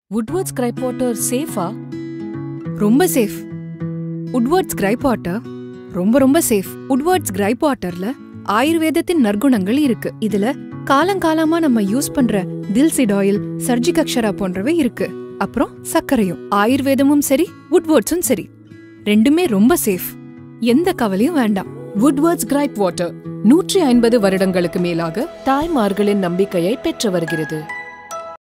Woodward's Gripe water safe-ஆ? ரொம்ப safe. Woodward's Gripe water ரொம்ப சேஃப். Woodward's Gripe waterல ஆயுர்வேதத்தின் நற்குணங்கள் இருக்கு. இதுல காலங்காலமா நம்ம யூஸ் பண்ற தில்சிட் ஆயில், சர்ஜிக் அக்ஷரா போன்றவை இருக்கு. அப்புறம் சர்க்கரையும். ஆயுர்வேதமும் சரி, Woodward's-உம் சரி, ரெண்டுமே ரொம்ப சேஃப். எந்த கவலையும் வேண்டாம். Woodward's Gripe water 150 வருடங்களுக்கு மேலாக தாய்மார்களின் நம்பிக்கையை பெற்று வருகிறது.